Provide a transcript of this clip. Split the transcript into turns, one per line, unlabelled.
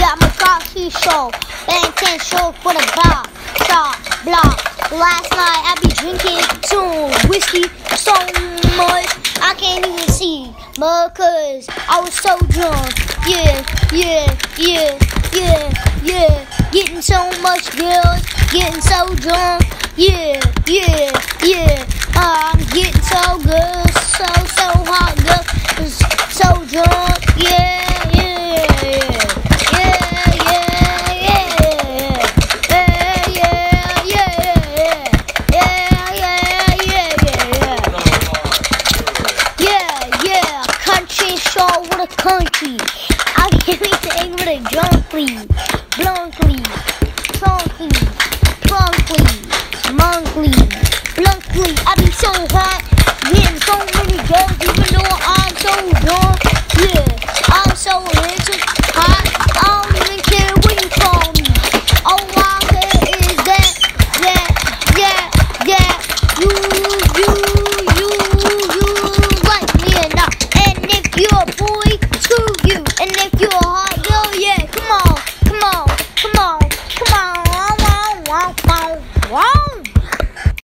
I'm a coffee show, Bangtan show for the block, shop, block. Last night I be drinking some whiskey so much I can't even see, because I was so drunk. Yeah, getting so much girls, getting so drunk. Yeah, I'm getting so good, so hot, girl, so drunk. Yeah. Country show with a country. I give me thing with a drunkly, bluntly, monkly, bluntly. I be so hot, getting so many girls, even though I'm so drunk. Yeah.